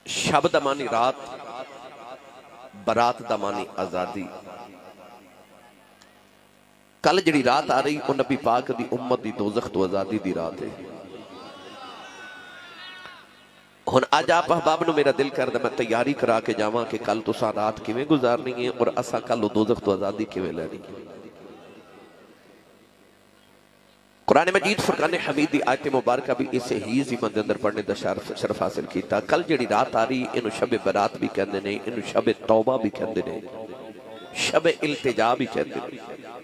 शब दा मानी रात, बरात दा मानी आजादी। कल जिहड़ी रात आ रही वो नबी पाक दी उम्मत दी दोज़ख तो आजादी दी रात है। हुण अज आप अहबाब नूं मेरा दिल करदा मैं तैयारी करा के जावां कि कल तुसां रात किवें गुजारनी है और असां कल दोज़ख तो आजादी किवें लैनी है। कुरान मजीद फुरकान हमीद की आयत मुबारक भी इसे ही ज़िम्मा दे अंदर पढ़ने का शरफ हासिल किया। कल जिहड़ी रात आ रही इनू शब बरात भी कहते हैं, इनू शब तौबा भी कहते हैं, शब इल्तिजा भी कहते हैं।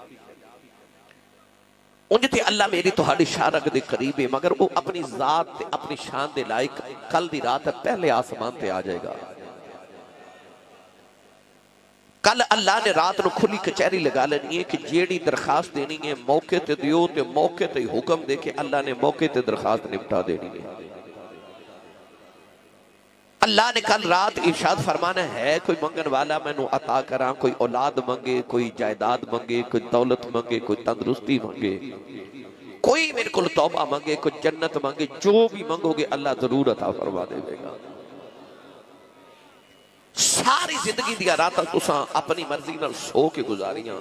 उंज ते अल्लाह मेरी तुहाडी शारग दे करीब है, मगर वो अपनी जात ते अपनी शान दे लायक कल दी रात पहले आसमान ते आ जाएगा। कल अल्लाह ने रात को खुली कचहरी लगा लेनी है कि जेड़ी दरखास्त देनी है मौके ते दियो, ते मौके ते हुक्म दे के अल्लाह ने मौके ते दरखास्त निपटा देनी है। अल्लाह ने कल रात इरशाद फरमाना है, कोई मंगन वाला मैनू अता करा, कोई औलाद मंगे, कोई जायदाद मंगे, कोई दौलत मंगे, कोई तंदुरुस्ती मंगे, कोई मेरे को तौबा मंगे, कोई जन्नत मंगे, जो भी मंगोगे अल्लाह जरूर अता फरमा देगा। सारी जिंदगी दिया रात तुसां अपनी मर्जी नाल सो के गुजारियां।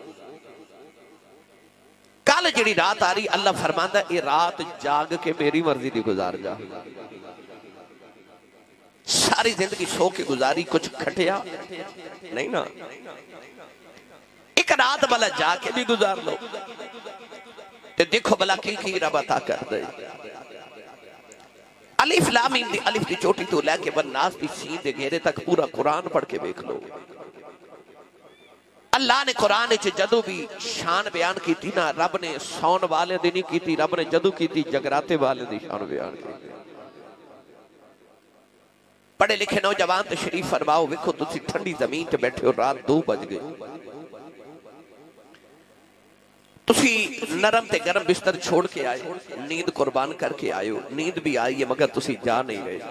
कल जिहड़ी रात आ रही अल्लाह फरमांदा ये रात जाग के मेरी मर्जी दी गुजार जा। सारी जिंदगी सो के गुजारी, कुछ खटिया नहीं ना, एक रात भला जाके भी गुजार लो ते देखो भला की रब अता कर दे। अलिफ लाम मीम दी अलिफ की चोटी तो लेके वन्नास दी सीन दे घेरे तक पूरा कुरान पढ़ के देख लो। अल्लाह ने कुरान विच जदों भी शान बयान की ना, रब ने सौन वाले दी नहीं की, रब ने जदों की जगराते वाले दी शान बयान की। पढ़े लिखे नौजवान तशरीफ फरमाओ, वेखो तुसी ठंडी जमीन ते बैठे हो, रात 2 बज गए, तुसी नरम ते गरम बिस्तर छोड़ के आए, नींद कुर्बान करके आए हो, नींद भी आई है मगर तुसी जा नहीं रहे।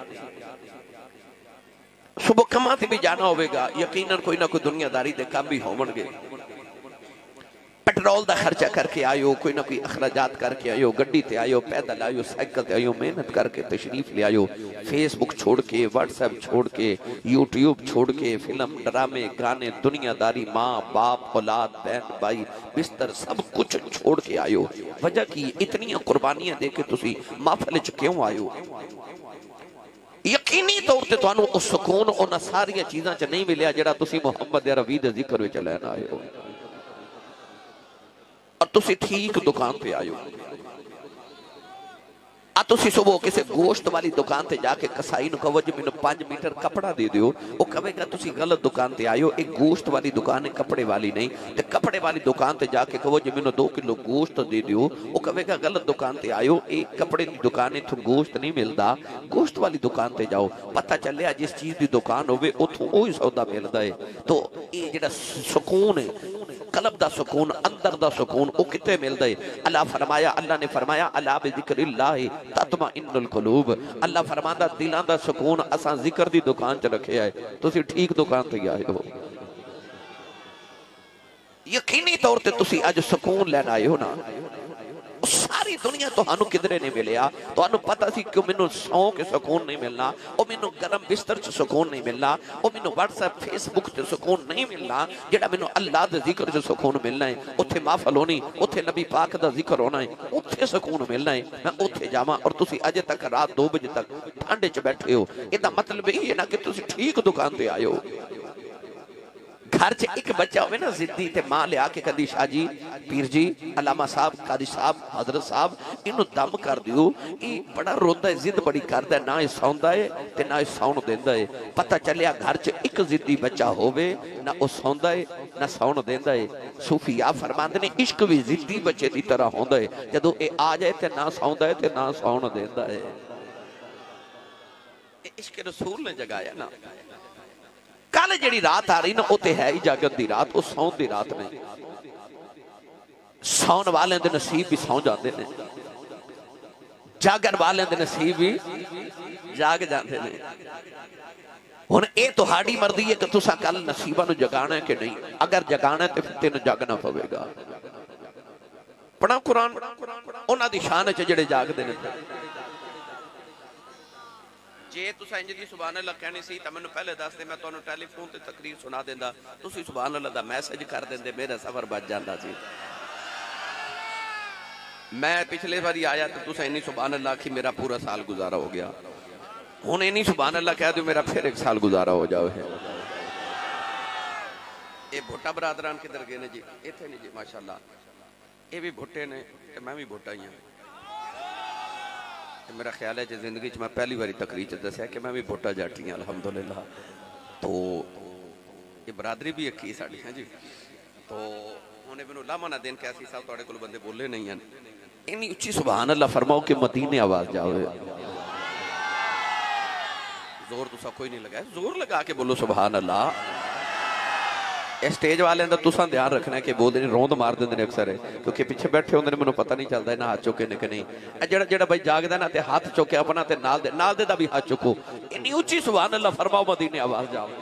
सुबह कमां ते भी जाना होगा, यकीनन कोई ना कोई दुनियादारी दे काम भी होवणगे। पेट्रोल का खर्चा करके आए हो, कोई ना कोई अखराजात करके आए हो, गड्डी ते आए हो, पैदल आए हो, साइकिल ते आए हो, मेहनत करके तशरीफ ले आए हो, फेसबुक छोड़ के, व्हाट्सएप छोड़ के, यूट्यूब छोड़ के, फिल्म ड्रामे गाने दुनियादारी, माँ बाप औलाद बहन भाई बिस्तर सब कुछ छोड़ के आए हो। वजह की इतनी कुर्बानियां दे के तुसी महफिल च क्यों आए हो? यकीनी तौर पर तुहानू उस सुकून उन्हां सारियां चीज़ां च नहीं मिलिया जिहड़ा तुसी मुहम्मद अरबी दे जिक्र विच लैन आए हो। और तुसी ठीक दुकान पे आयो, तुसी सुबह किसी गोश्त वाली दुकान पे जाके कसाई नूं कहो जी मैनूं 5 मीटर कपड़ा दे दियो, वो कहेगा तुसी गलत दुकान पे आयो, एक गोश्त वाली दुकान है कपड़े वाली नहीं। ते कपड़े वाली दुकान पे जाके कहो जी मैनूं 2 किलो गोश्त दे दियो, वो कहेगा गलत दुकान पे आयो, एक कपड़े की दुकान है, इत्थों गोश्त नहीं मिलता, गोश्त वाली दुकान पे जाओ। पता चलिया जिस चीज़ की दुकान होवे उत्थों वही सौदा मिलता है। तो ये जिहड़ा सुकून है, कलब दा सुकून, अंदर दा सुकून, वो कितने मिलता है? अल्लाह ने फरमाया अला बिज़िक्रिल्लाह तत्मइन्नुल कुलूब। अल्लाह फरमांदा दिलां दा सुकून असां जिक्र दी दुकान च रखिया है। तुसी ठीक दुकान ते आए हो, यकीनी तौर ते तुसी अज सुकून लैन आए हो ना। सारी दुनिया तुहानू किधरे नहीं मिलिया, तुहानू पता सी कि मैनू सौ के सुकून नहीं मिलना, वो मैनू गरम बिस्तर च सुकून नहीं मिलना, वो मैनू व्हाट्सएप फेसबुक से सुकून नहीं मिलना, जिहड़ा मैनू अल्लाह दे जिक्र च सुकून मिलना है। उत्थे महफिल होनी, उत्थे नबी पाक दा जिक्र होना है, उत्थे सुकून मिलना है। मैं उत्थे जावां और तुसी अजे तक रात 2 बजे तक ठंड च बैठे हो, इसदा मतलब यही है ना कि तुसी ठीक दुकान ते आए हो। घर च एक बच्चा हो ना जिद्दी, ते मां लिया के कदी शाह जी, पीर जी, अलामा साहब, कादी साहब, हजरत साहब इनू दम कर दियो, ये बड़ा रोंदा है, जिद बड़ी करदा है, ना ये सौंदा है ते ना ये सौण देंदा है। पता चलिया घर च एक जिद्दी बच्चा होवे, ना वो सौंदा है ना सौण देंदा है। सूफिया फरमांदे ने इश्क भी जिद्दी बच्चे की तरह होंदा है, जदों ये आ जाए ते ना सौंदा है ते ना सौण देंदा है। इश्क रसूल ने जगाया ना। कल जिहड़ी रात आ रही ना, वो तो है ही जागत दी रात, वो सौन दी रात नहीं। सौन वाले दे नसीब भी सौ जाते हैं, जागन वाले दे नसीब भी जाग जाते हैं। हुण ये तुहाडी मर्जी है कि तुसां कल नसीबां नूं जगाना है कि नहीं। अगर जगाना है तो फिर तेन जागना पवेगा। पढ़ा कुरान, उन्हां दी शान च जिहड़े जागदे ने जे तुसा इंज दी सुभान अल्लाह कहनी सी तां मैनूं पहले दस दे, मैं तुहानूं टेलीफोन ते तकरीर सुना देंदा, तुसीं सुभान अल्लाह दा मैसेज कर देंदे, मेरा सफर बच जांदा सी। मैं पिछले बारी आया तो तुसा इन्नी सुभान अल्लाह आखी, मेरा पूरा साल गुजारा हो गया। हुण इन्नी सुभान अल्लाह कह दो, मेरा फिर एक साल गुजारा हो जाए। ये भुट्टा बरादरान किधर गए ने जी? इत्थे नहीं जी माशाअल्लाह, ये भी भुट्टे ने ते मैं भी भुट्टा ही हाँ। मेरा ख्याल है जो जिंदगी मैं पहली बारी तकरीर दसिया कि मैं भी भुट्टा जाटी हाँ अल्हम्दुलिल्लाह। तो ये बरादरी भी एक ही साड़ी है जी। तो उन्हें मैनू लामा ना देन कैसी साहब थोड़े को बंदे बोले नहीं हैं, इन्नी उच्ची सुभान अल्लाह फरमाओ कि मदीने आवाज जाओ। जोर तुसा कोई नहीं लगाया, जोर लगा के बोलो सुभान अल्लाह। स्टेज वाले का तुसा ध्यान रखना है कि बोलते रोंद मार देंगे अक्सर है, क्योंकि पिछे बैठे होंगे मैंने पता नहीं चलता इन्हें हाथ चुके ने कि नहीं। जरा जरा भाई जागदा ना ते हाथ चुके अपना ते नाल दे दा भी हाथ चुको। इन्नी उच्ची सुभान अल्लाह फरमाओ मदीने आवाज जाओ।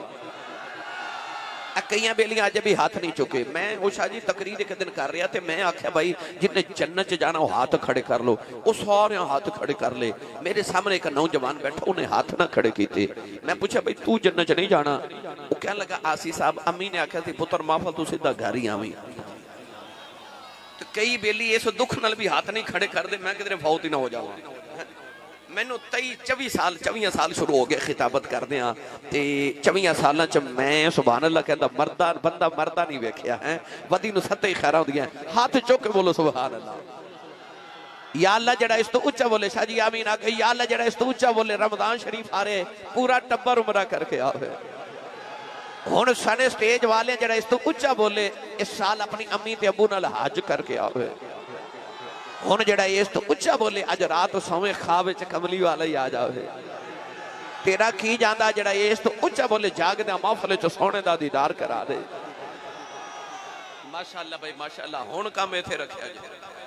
कई बेलियां अज भी हाथ नहीं चुके। मैं उषा जी तकरीर एक दिन कर रहा थे, मैं आख्या भाई जिन्हें जन्नत च जाना वो हाथ खड़े कर लो, वो सारे हाथ खड़े कर ले। मेरे सामने एक नौजवान बैठा, उन्हें हाथ ना खड़े किए। मैं पूछा भाई तू जन्नत च नहीं जाना? वो कह लगा आसी साहब अम्मी ने आख्या थी पुत्र माफल तू सीधा घर ही आवी। तो कई बेली इस दुख नाल भी हाथ नहीं खड़े कर दे, मैं किधरे फौत ही ना हो जावा। मैनू 24 साल शुरू हो गए खिताबत करदे हां ते 24 सालां च मैं सुभान अल्लाह कहंदा मरदा बंदा मरदा नहीं वेखिया है। वदी नूं सत्ते ही खैरा होंदियां, हाथ चुक के बोलो सुभान अल्लाह। या अल्लाह जड़ा इस तो उच्चा बोले, शाह जी आमीन आके। या अल्लाह जड़ा इस तो उच्चा बोले, रमजान शरीफ आ रहे पूरा टब्बर उमरा करके आवे। हुण सारे स्टेज वाले जड़ा इस तो उच्चा बोले, इस साल अपनी अम्मी ते अबू नाल हज करके आवे। हुण जड़ा इस तो उच्चा बोले, अज रात सोवे ख्वाब च कमली वाला ही आ जावे। तेरा की जांदा जड़ा इस तो उच्चा बोले, जागदा महफिल च सोने दा दीदार करा दे। माशाअल्लाह भाई माशाअल्लाह। हुण काम इथे रखिया जी,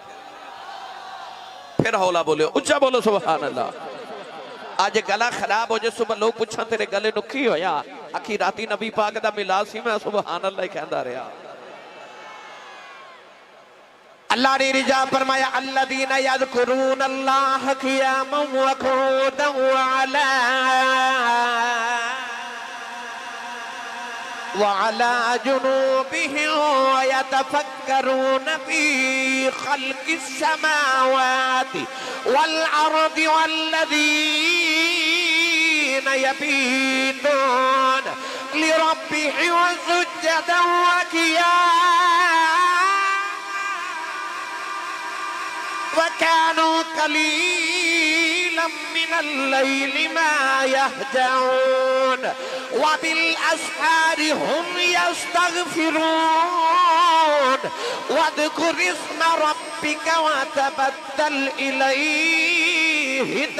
फिर हौला बोले, उच्चा बोलो सुभान अल्लाह। अज गला खराब हो जाए, सुबह लोग पूछन तेरे गले नूं की होया? आखी राती नबी पाक दा मिलाद सी, मैं सुभान अल्लाह ही कहंदा रहा। अल्लाह ने रिजा फरमाया अल्लज़ीना यज़कुरून अल्लाह क़ियामन व क़ुऊदन व अला जुनूबिहिम व यतफक्करून फी ख़ल्क़िस समावाति वल अर्दि वल्लज़ीना यबीतून लिरब्बिहिम सुज्जदन व क़ियामन वकानू कलीलन मिनल लैलि मा यहजऊन वबिल अस्हारि हुम यस्तगफिरून वज़कुर इस्म रब्बिका वतबत्तल इलैहि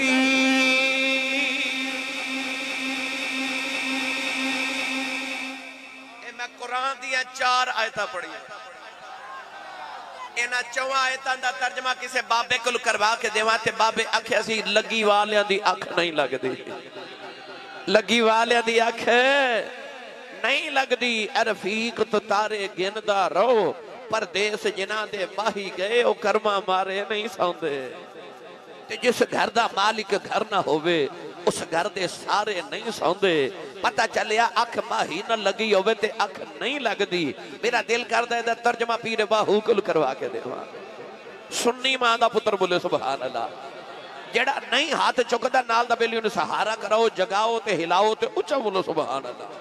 तब्तीला। मैं कुरान दियां 4 आयतां पढ़ियां, इन्हां 4 आयतां दा तर्जमा किसी बाबे को करवा के देवा ते बाबे आख्या सी लगी वालियां दी अख नहीं लगदी, लगी वालियां दी अख नहीं लगदी। रफीक तो तारे गिनदा रहो, परदेस जिन्हां दे माही गए ओ कर्मा मारे नहीं सौंदे। ते जिस घर दा मालिक घर ना होवे उस घर दे सारे नहीं सौंदे। पता चलिया अख माही न लगी होवे ते अख नहीं लगदी। मेरा दिल करदा है तर्जमा पीर बाहू कुल करवा के देवा। सुन्नी मां दा पुत्र बोले सुभान अल्लाह। जेड़ा नहीं हाथ चुकदा नाल दा बेली उन्हें सहारा कराओ, जगाओ ते हिलाओ ते उच्चा बोलो सुभान अल्लाह।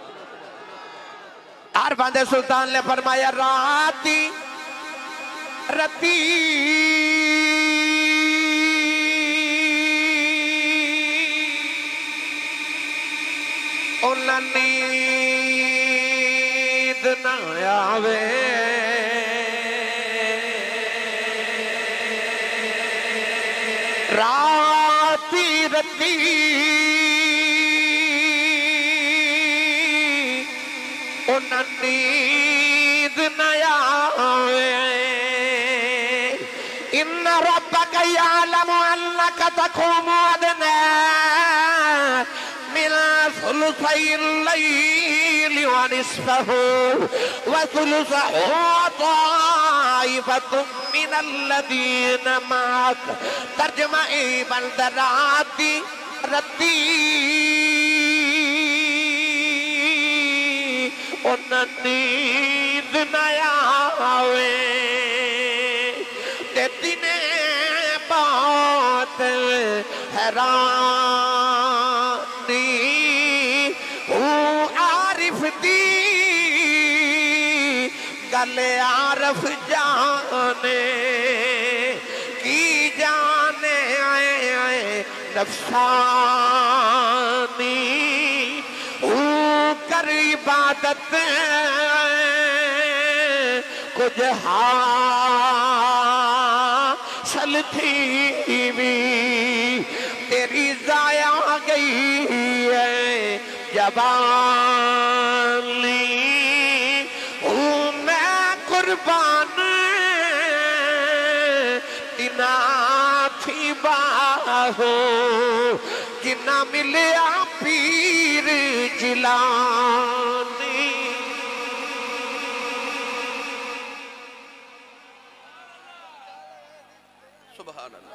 हर बंदे सुल्तान ने फरमाया राती रती नींद न आवे राती रती नींद न आवे। इन्न रब्बका यअलमु अन्नका तक़ूमु अदना ثلثي الليل ونصفه وثلثه طائفة من الذين معك। तर्जमा बंदराती रती उन नींद न आवे ते दिने बात हैरानी आरिफ दी गल आरफ जाने की जाने आए नफसानी कर इबादत कुछ हासिल थी भी तेरी जाया गई है जवानी मैं कुर्बान इना थी बाहो जिना मिलया पीर जिलानी सुभान अल्लाह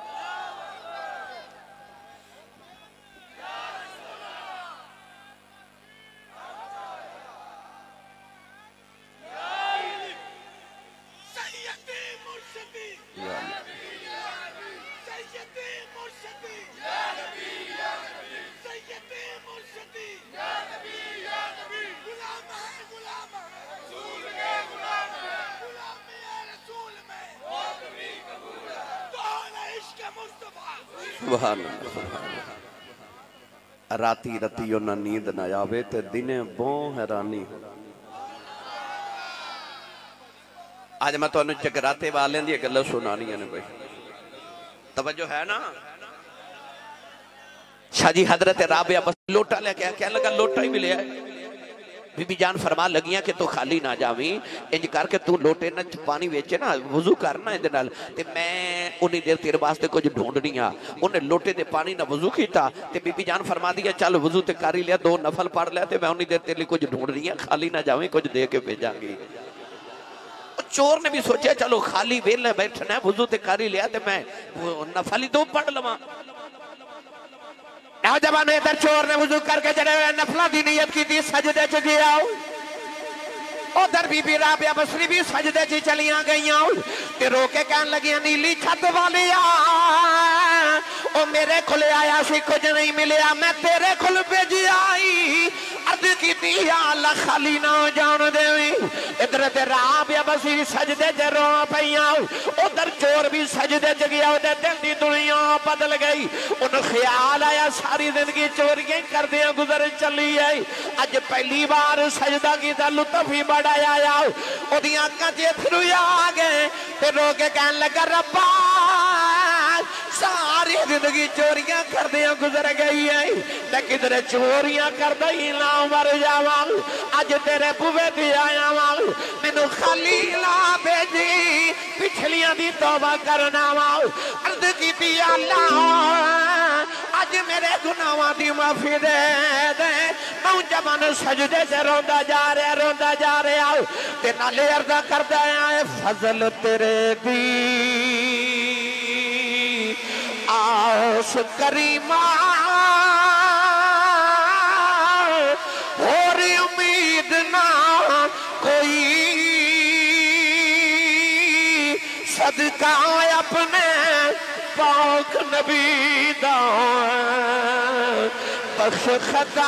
राती रती उन्हें नींद न आवे ते दिने बहुत हैरानी। आज मैं तुहानू जगराते वाले दी गल्लां सुनानियां ने भाई, तवज्जो है ना। शाहजी हजरत राबिया बस लोटा लेके क्या लगा, लोटा ही मिले। बीबी जान फरमा लगियां कि तू खाली ना जावी, इंज करके तू लोटे न पानी वेचे ना वजू करना इहदे नाल ते मैं उन्नी देर तेरे वास्ते कुछ ढूंढनी आ। उन्हें लोटे दे पानी ना वजू कीता ते बीबी जान फरमा दिया चल वजू ते कर ही लिया, 2 नफल पढ़ लिया ते मैं उन्नी देर तेरे लिए कुछ ढूंढ रही हूं, खाली ना जावी कुछ दे के भेजांगी। चोर ने भी सोचा चलो खाली वेले बैठना वजू ते कर ही लिया ते मैं नफल ही 2 पढ़ लवां। नौजवान इधर चोर ने वजू करके जड़े नफला की नीयत की थी, सजदे च गया। उधर बीबी राबिया बसरी भी सजदे च चलियां गईयां ते रोके कहन लगियां नीली छत वाली ओ मेरे खुले आया सी कुछ नहीं मिलया, मैं तेरे खुल भेजी आई। अर्ज की अल्लाह खाली ना जान देवी। इधर ते राबिया बसरी सजदे च रो पईयां, उधर चोर भी सजदे च गया। उहदे दिल दी दुनिया बदल गई। उन्हें ख्याल आया सारी जिंदगी चोरियां करदे गुजर चली आई, अज पहली बार सजदा कीता, लुत्फ ही बड़ा आया। ओदियां अखां च अथरू आ गए ते रो के कहन लगा रब्बा सारी जिंदगी चोरियां करदे गुजर गई है, मैं किधरे चोरियां करदा ही ना मर जावा। अज तेरे बुवे ते आया वा, मैनू खाली ला भेजी, पिछलियां दी तौबा करना वा। अर्ज कीती अल्लाह अज मेरे गुनाहां दी माफी दे दे। नौजवान सजदे च रोंदा जा रहा ते नाले अर्ज़ा करदा है फजल तेरे दी आस करीमा और उम्मीद ना कोई, सदका अपने पाक नबी दा बख्श खता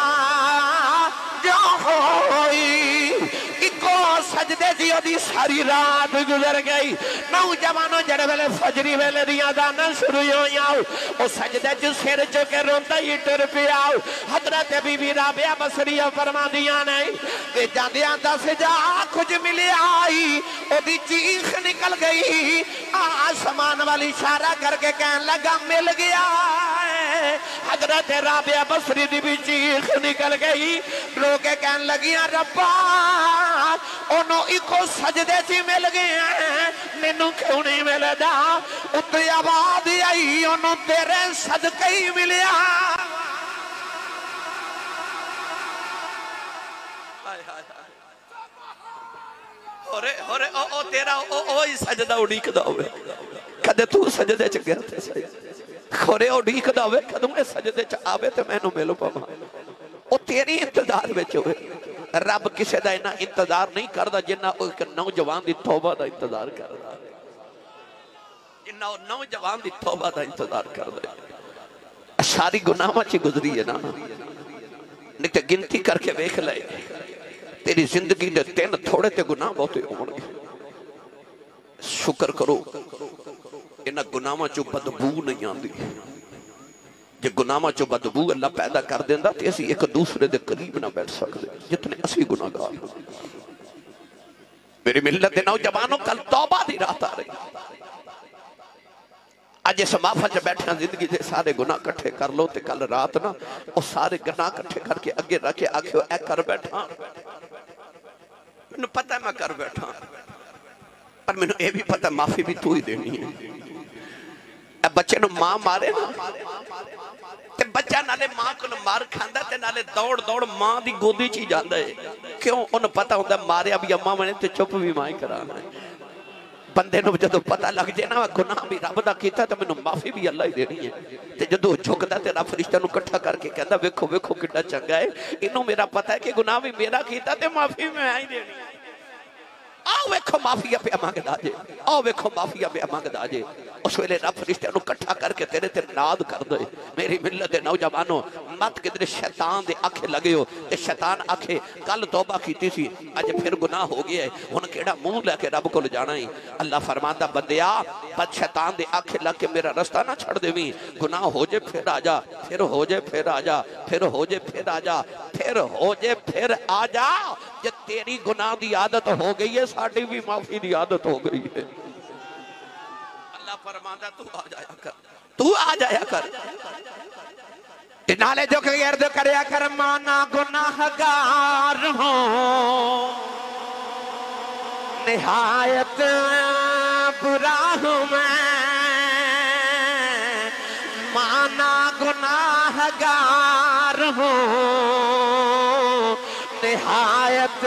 जो होई। इको सजदे सी ओदी सारी रात गुजर गई। नौजवानों जड़े वेले फजरी वेले दी अज़ानां शुरू होईयां, ओ सजदे च सिर झुके रोंदा ही टुर पिया। हजरत बीबी राबिया बसरिया फरमांदियां ने ते जांदियां दस जा कुछ मिलिया आई। ओदी चीख निकल गई, आसमान वाली इशारा करके कहन लगा मिल गया। हजरत राबिया बसरी दी भी चीख निकल गई, रो के कहन लगियां रब्बा ओनू इको सजदे च मिल गए, मैनू क्यों नहीं मिलदा। उत्ते आवाज आई ओनू तेरे सदके ही मिलिया। तेरा ओ ही सजदा उड़ीकदा होवे, कदे तू सजदे च गया थे। खोरे उड़ीकदा होवे कदों ये सजदे च आवे ते मैनू मिल पावां। ओ तेरी इंतजार विच होवे। रब किसी दा इन्ना इंतजार नहीं करदा जिन्ना एक नौजवान दी तौबा दा इंतजार करदा, जिन्ना नौजवान दी तौबा दा इंतजार करदा। सारी गुनाहां च गुजरी है ना, नहीं तो गिनती करके वेख ले तेरी जिंदगी दे तीन थोड़े ते गुनाह बहुते होणगे। शुक्र करो इन्हां गुनाहां चों बदबू नहीं आती। जे गुनाहां चों बदबू अल्लाह पैदा कर देंदा ते असीं एक दूसरे दे करीब ना बैठ सकदे जितने असीं गुनाहगार। मेरी मिल्लत दे नौजवानों, कल तौबा दी रात आ रही। अज इस महफिल च बैठे जिंदगी के सारे गुनाह कट्ठे कर लो ते कल रात ना वो सारे गुनाह कट्ठे करके अगे रख के आखियो ऐ कर बैठा, मैनू पता है मैं कर बैठा, पर मैनू ये भी पता माफी भी तू ही देनी है। ए बच्चे नू मां मारे ना ते बच्चा नाले मां को मार खांदा ते नाले दौड़ दौड़ मां दी गोदी च ही जांदा है। क्यों? उन्हें पता होंदा मारिया भी अम्मा मैंने ते चुप भी मां ही कराना है। बंदे नूं जदों पता लग जाए ना गुनाह भी रब दा कीता ते मैनूं माफी भी अल्लाह ही देनी है। ते जदों झुकदा ते रब फरिश्ता नूं इकट्ठा करके कहंदा वेखो वेखो किड्डा चंगा है, इनू मेरा पता है कि गुनाह भी मेरा कीता ते माफी मैं ही देनी। आओ वेखो माफिया पे मंगदा जे, आओ वेखो माफिया पे मंगदा जे। उस वेले रब फरिश्ते नूं इकट्ठा करके तेरे ते नाद कर दे। मेरी मिल्लत दे नौजवानों, मत किधरे शैतान दे आखे लगे हो ते शैतान आखे कल तौबा कीती सी अज फिर गुनाह हो गया है, हुण केड़ा मुंह लैके रब कोल जाना है। अल्लाह फरमांदा बंदिया बद शैतान दे आखे लग के मेरा रास्ता ना छड़ देवीं। गुनाह हो जाए फिर आ जा, फिर हो जाए फिर आ जा, फिर हो जाए फिर आ जा, फिर हो जाए फिर आ जा। जे तेरी गुनाह दी आदत हो गई है, साडी भी माफी दी आदत हो गई है। अल्लाह फरमांदा तू आ जाया कर, तू आ जाया कर। नाले जो गिरद करया कर माना गुनाहगार हो, निहायत बुरा हूं मैं, माना गुनाहगार हो, निहायत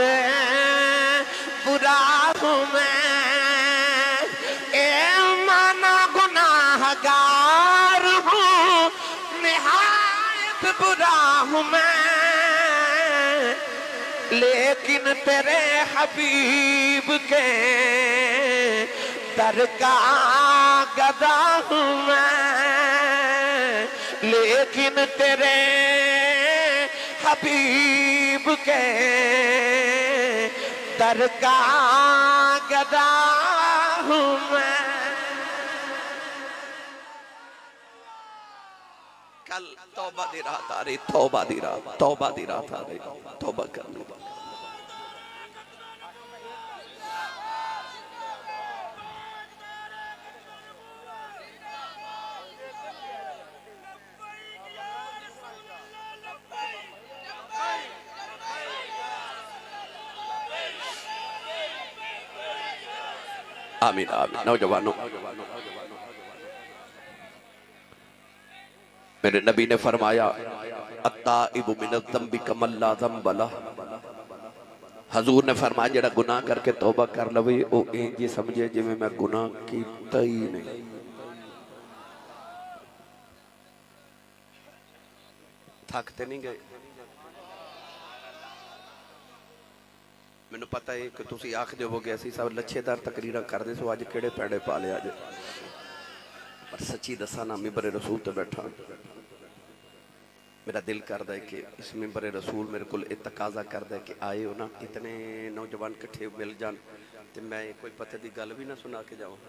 बुरा हूं मैं, ए माना गुनाहगार हूं, निहायत बुरा हूं मैं, लेकिन तेरे हबीब के दर का गदा हूं मैं, लेकिन तेरे हबीब के दर का गदा हूं मैं। कल तौबा दी रात आ रही, तौबा दी रात, तौबा दी रात आ रही, तौबा कर लो। आमीन आमीन। नौजवानों, मेरे नबी ने फरमाया अत्ताइबु मिनज़ ज़ंबि कमन ला ज़ंब लह। हजूर ने फरमाया जेड़ा गुनाह करके तौबा कर लवे ओ इंज समझे जिवें मैं गुनाह कीता ही नहीं। थकते नहीं गए? मैनू पता है कि तुसी आखदे होवोगे असीं सब लच्छेदार तकरीरां करदे सो अज किहड़े पैड़े पा लिया अज। पर सच्ची दसा ना मिंबरे रसूल ते बैठा मेरा दिल करदा है कि इस मिंबरे रसूल मेरे को तकाजा करदा है कि आए हो ना इतने नौजवान इकट्ठे मिल जान ते मैं कोई पते दी गल भी ना सुना के जाऊँ।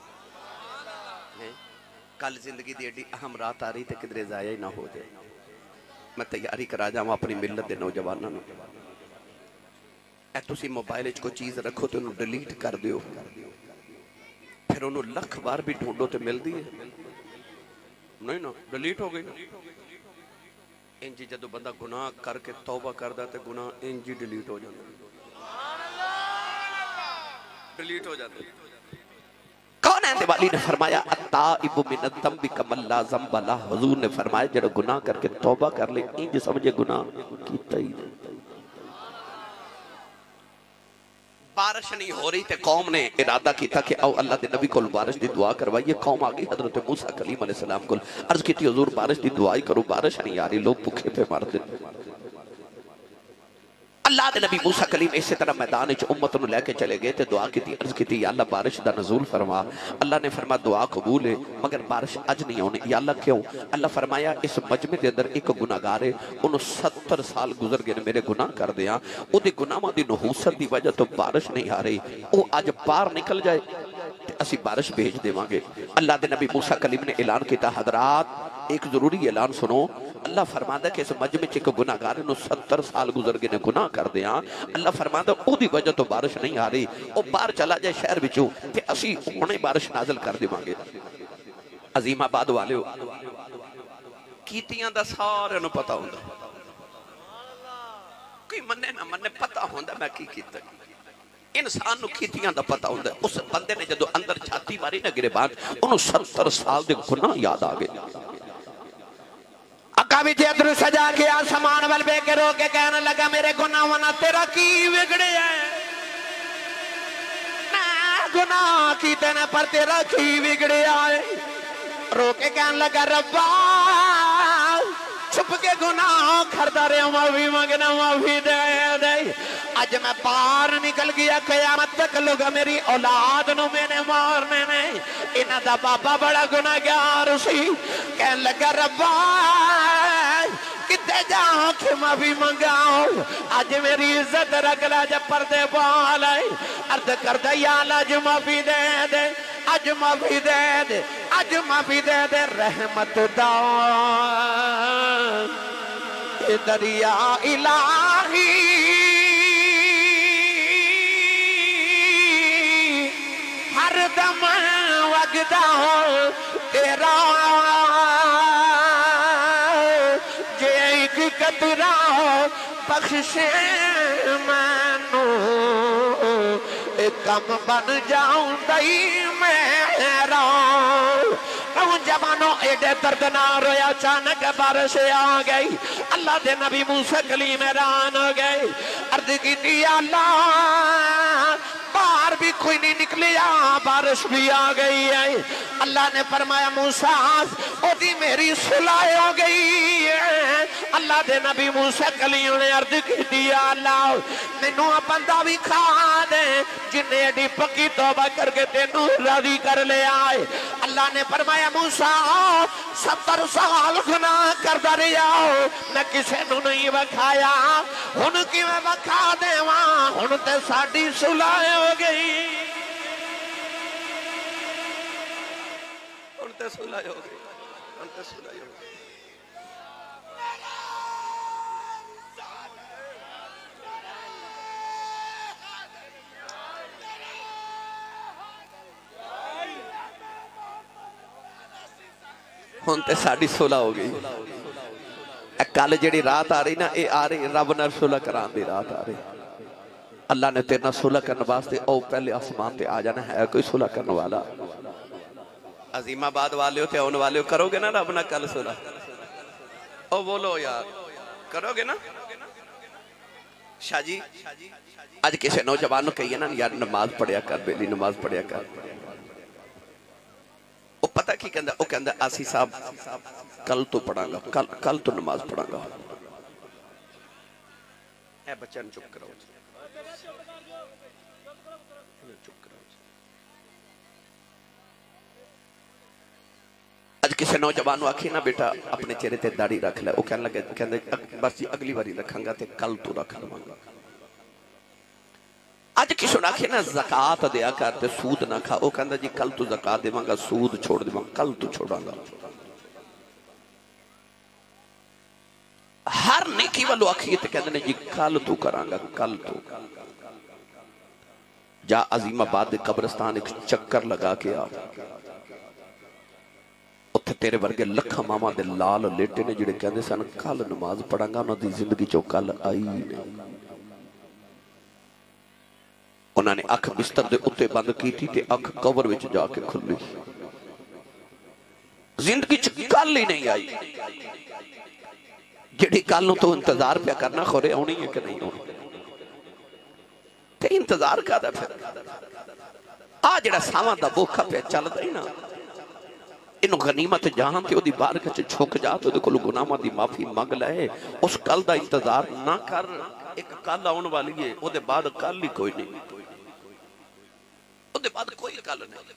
कल जिंदगी दी एडी अहम रात आ रही ते किधरे जाया ही ना हो जाए। मैं तैयारी करा जावां अपनी मिलत दे नौजवानों नूं। ए तुसी मोबाइल च कोई चीज़ रखो तो उन्हें डिलीट कर दियो, फिर उन्होंने लख बार भी ढूंढो तो मिलती है नहीं ना, डिलीट हो गई ना। इंज जो बंदा गुनाह करके तौबा करता तो गुनाह इंज ही डिलीट हो जाता, डिलीट हो जाता। कौन है? दिवाली ने फरमाया अत्ताइबु मिनज़ ज़ंबि कमन ला ज़ंब लह। हुजूर ने फरमाया जो गुनाह करके तौबा कर ले इंज समझे गुनाह कीता ही नहीं। 12 बारिश नहीं हो रही तो कौम ने इरादा किया कि आओ अल्लाह के नबी को बारिश की दुआ करवाइए। कौम आ गई हजरत मूसा कलीम अलैहिस्सलाम को, अर्ज की हुजूर बारिश की दुआ ही करो, बारिश नहीं आ रही, लोग भूखे पे मरते। अल्लाह के नबी मूसा कलीम इस तरह मैदान उम्मत को लैके चले गए तो दुआ की, अर्ज की अल्लाह बारिश का नज़ूल फरमा। अल्लाह ने फरमाया दुआ कबूल है मगर बारिश अज नहीं आनी। या अल्लाह क्यों? अल्लाह फरमाया इस मजमे के अंदर एक गुनाहगार है, उन्होंने 70 साल गुजर गए मेरे गुनाह कर दिया, उसके गुनाहों की नहूसत की वजह तो बारिश नहीं आ रही, वो अज बाहर निकल जाए असी बारिश भेज देवांगे। अल्लाह के नबी मूसा कलीम ने ऐलान किया, हजरात एक जरूरी ऐलान सुनो। अल्लाह फरमादा कि इस मजमे च एक गुनाहगार ने 70 साल गुजर गए ने गुनाह कर दिया, अल्लाह फरमादा ओदी वजह तो बारिश नहीं आ रही, वो बाहर चला जाए शहर विचों ते असी हुणे बारिश नाज़िल कर देवांगे। अजीमाबाद वालिओ कीतियां दा सारिआं नूं पता हुंदा, कोई मन्ने ना मन्ने पता हुंदा मैं की कीता। इंसान नूं कीतियां दा पता हुंदा। उस बंदे ने जदों अंदर छाती मारी ना गिरबान, उन्होंने 70 साल दे गुनाह याद आ गए। अका भी अदरू सजा के आसमान वाल बे के रो के कहने लगा मेरे गुनाह ना तेरा की बिगड़े है, मैं गुनाह की तेने पर तेरा की बिगड़े आए। रो के कहने लगा रब्बा छुप के गुनाह करता रहा, माफी मंगना माफी दे दे। अज मैं बाहर निकल गया, कयामत तक लोग मेरी औलाद नूं मैंने मारने ने। इन्हां दा बाबा बड़ा गुनाहगार सी, कहने लगा रब्बा किते जाओ कि माफी मंगाओ, अज मेरी इज्जत रख ला जब पर्दे पाल अर्द करदा या अज माफी दे दे, अज माफी दे दे, अज माफी दे दे। रहमत दा दरिया इलाही हर दम वगदा हो तेरा, जे एक कतरा बख्शे मैनू कम बन जाऊं दई मेरा। जवानों एडे दर्दनाक रोया, अचानक बारिश आ गई। अल्लाह के नबी मूसा कलीम हैरान हो गए, अर्ज की अल्लाह बाहर भी कोई नहीं निकलिया, बारिश भी आ गई है। अल्लाह ने फरमाया मूसा ओदी मेरी सुलह हो गई है। अल्लाह के नबी मूसा कलीम ने अर्ज की अल्लाह मैनू बंदा भी खा दे जिन्हें एडी पक्की तौबा करके तेनू राजी कर लिया है। अल्लाह ने फरमाया मूसा 70 साल गुनाह करता रहा, मैं किसी नू नहीं वखाया, हुण किवें वखा देवां, हुण ते साडी सुलह हो गई, हुण ते सुलह हो गई, हुण ते सुलह हो गई। हुण ते साडी सुलह हो गई। कल जी रात आ रही ना, ये आ रही रब नाल सुलह कराने दी रात आ रही। अल्लाह ने तेरे नाल सुलह करने वास्ते ओ पहले आसमान ते आ जाना है कोई सुलह करने वाला। अजीमाबाद वाले हो ते आने वाले हो, करोगे ना रब नाल कल सुलह? ओ बोलो यार, करोगे ना? शाह जी अज किसी नौजवान को कहिए ना यार नमाज पढ़िया कर, बेली नमाज पढ़िया कर, वो पता की कहंदा, वो कहंदा आसी साहब कल तो पढ़ांगा, कल तो नमाज पढ़ांगा। ए बच्चा चुप कराओ, चुप कराओ। अज किसी नौजवान आखी ना बेटा अपने चेहरे ते दाढ़ी रख ले, वो कहने लगे कहंदे बस जी अगली बारी रखांगा ते कल तो रख लवांगा। अज किसी ने आखे ना ज़कात दिया कर ते सूद ना खा, वो कहंदा जी कल तो ज़कात देवांगा, सूद छोड़ देवांगा, कल तो छोड़ांगा। हर नेकी वालों आखिए तो कहते ने जी कल तू करांगा, कल तू। जा अजीमाबाद कब्रिस्तान एक चक्कर लगा के आ, उत्थे तेरे वर्गे लखा मामा दे लाल लेटे ने जिहड़े कहंदे सन कल नमाज पढ़ांगा, उन्हां दी जिंदगी चों कल आई नहीं। उन्होंने अख बिस्तर दे उत्ते बंद की ते अख कवर विच जाके खुली, जिंदगी च कल ही नहीं आई। जिहड़ी कल नूं तो इंतजार पिया करना खोरे आउणी है कि नहीं आउणी। ते इंतजार करदा फिर आ जेड़ा सावां दा बोखा पे चलदा ही ना इनू गनीमत जान ते ओदी बारगाह च झुक जा ते ओदे कोल गुनाहां दी माफी मंग ले। उस कल दा इंतजार ना कर, एक कल आउण वाली है, ओदे बाद कल ही कोई नहीं, ओदे बाद कोई कल नहीं।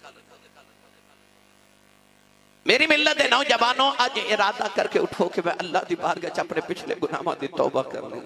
मेरी मिल्लत दे नौजवानों, आज इरादा करके उठो कि मैं अल्लाह दी बारगाह च अपने पिछले गुनाहां दी तौबा कर लूं।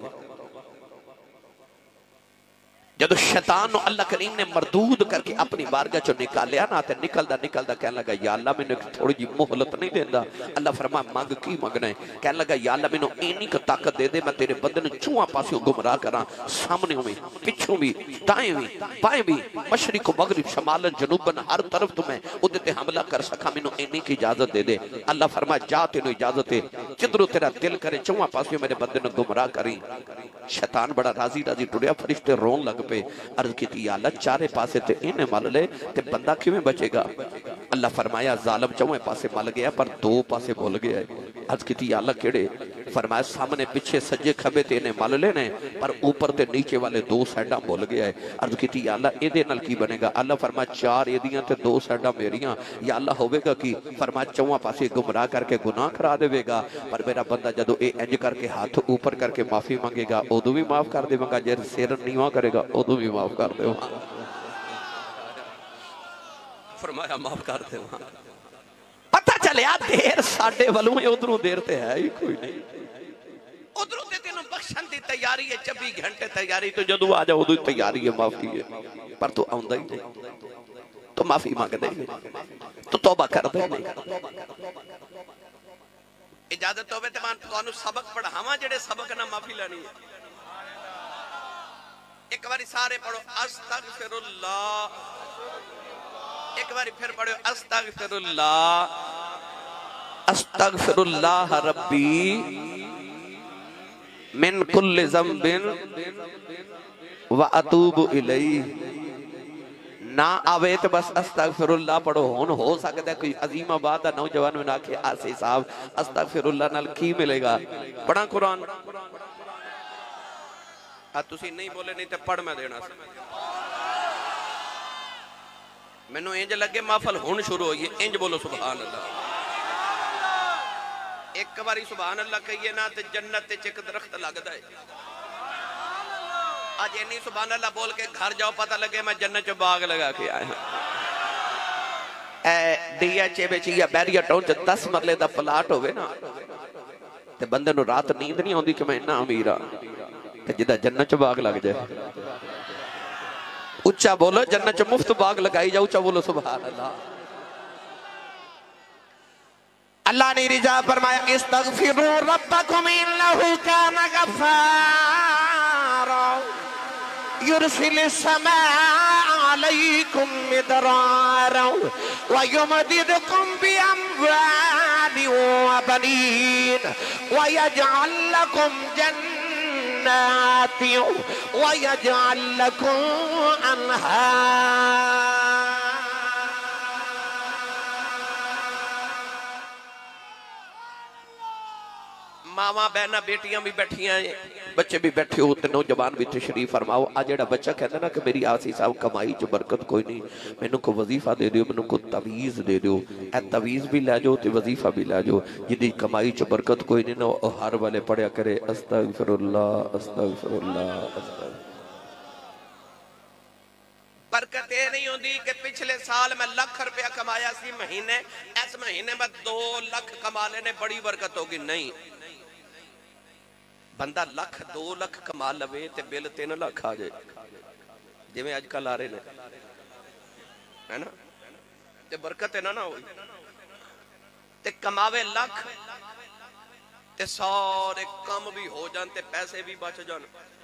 जब शैतान नु अल्लाह करीम ने मरदूद करके अपनी बारगाह चो निकालिया ना, तो निकलदा निकलदा कहने लगा या अल्लाह मैंने थोड़ी जी मोहलत नहीं देंदा। अल्लाह फरमा मंग की मंगना है? कहने लगा या अल्लाह मैंने इन्नी को ताकत दे दे मैं तेरे बदन चूहा पासों गुमराह करा, सामने भी पिछों भी दाएं भी बाएं भी मशरिक मगरिब शमालन जनूबन हर तरफ तो मैं उदे ते हमला कर सका, मैंने इन्नी की इजाजत दे दे। अल्लाह फरमा जा तेनों इजाजत है, जिधरों तेरा दिल करे चूहा पासों मेरे बदन गुमराह करी। शैतान बड़ा राजी राजी टुरिया, फरिश्ते रोन लग पे। अर्ज की अल्लाह चारे पासे ते इन्हें मल ले ते बंदा किवें बचेगा? अल्लाह फरमाया जालिम चौवे पासे मल गया पर दो पासे भुल गया है। अर्ज की अल्लाह केड़े? फरमाया सामने पीछे सज्जे खबे ते इन्हें मल लेने पर ऊपर ते नीचे वाले दो साइडा भुल गया है। अर्ज की अल्लाह इहदे नाल की बनेगा? अल्लाह फरमाया चार एदियां ते दो साइडा मेरियां। या अल्लाह होवेगा की? फरमाया चौवा पासे गुमराह करके गुनाह करा देवेगा, पर मेरा बंदा जदों ए इंज करके हाथ ऊपर करके माफी मंगेगा उदों भी माफ कर देवांगा, जे सिर नीवा करेगा उदों भी माफ कर दे। फरमाया माफ कर दे। पता चलिया देर साडे वालों है, उधरों देर ते है ही कोई नहीं। उधरों ते तेनों बख्शण दी तैयारी है, 24 घंटे तैयारी, तो जदों आ जाओ उदों तैयारी है माफी है, पर तू आउंदा ही नहीं, तो माफी मंगदे ही नहीं, तो तौबा करदे ही नहीं। इजाजत होवे ते मैं तुहानू सबक पढ़ावां, जेड़े सबक ना माफी लेनी है। एक बारी सारे पढ़ो अस्तगफिरुल्लाह, एक बारी फिर पढ़ो अस्तगफिरुल्लाह, अस्तगफिरुल्लाह रब्बी मिन कुल्लि ज़ंबिन व अतूबु इलैहि। ना आवे तो बस अस्तगफिरुल्लाह पढ़ो। हुन हो सकता है कोई अजीमाबाद दा नौजवान में आखे आसे साहब अस्तगफिरुल्लाह नाल की मिलेगा? पढ़ा कुरान। तुसी नहीं बोले नहीं तो पढ़ मैं देना। मैनू इंज लगे महफल हुण शुरू होई, इंज बोलो सुभान अल्लाह। एक बारी सुभान अल्लाह कहिए ना तो जन्नत च एक दरख्त लगदा है। आज इन्नी सुभान अल्लाह बोल के घर जाओ, पता लगे मैं जन्नत च बाग लगा के आया। डीएचए विच या बैरिया टाउन च 10 मरले दा प्लाट होवे ना, ते बंदे नूं रात नींद नहीं आउंदी कि मैं इन्ना अमीर आ, ते जिदा जन्नत च बाग लग जाए। उच्चा बोलो, जन्नत च मुफ्त बाग लगाई जाओ, उच्चा बोलो सुभान अल्लाह। अल्लाह ने रिजा फरमाया इस्तगफिरू रब्बकुम इन्नहु काना गफ्फारा युरसिलिस समाअ अलैकुम मिदरारा व युमदिदकुम बिअमवालिन व बनीन व यजअल लकुम जन्नातिन व यजअल लकुम अनहार। मावा बहना बेटियां भी बैठिया, बच्चे भी बैठे हो, तो नौजवान भी तशरीफ फरमाओ। आ जेड़ा बच्चा कहता ना कि मेरी आसी साहब कमाई च बरकत कोई नहीं, मैनू को वजीफा दे दियो, मैनू को तवीज़ दे दियो, ए तवीज़ भी लै जाओ तो वजीफा भी लै जाओ। जिदी कमाई च बरकत कोई नहीं ना, हर वाले पढ़िया करे अस्तगफिरुल्लाह अस्तगफिरुल्लाह अस्तगफिरुल्लाह। बरकत ये नहीं होती कि पिछले साल मैं लाख रुपया कमाया सी महीने, इस महीने में 2 लाख कमा लेने बड़ी बरकत होगी। नहीं, बंदा लाख 2 लाख कमा लवे ते बिल 3 लाख आ जाए, जिवें अजकल आ रहे ने, है ना, ते बरकत है ना हो। ते कमावे लाख ते सारे कम भी हो जान ते पैसे भी बच जान,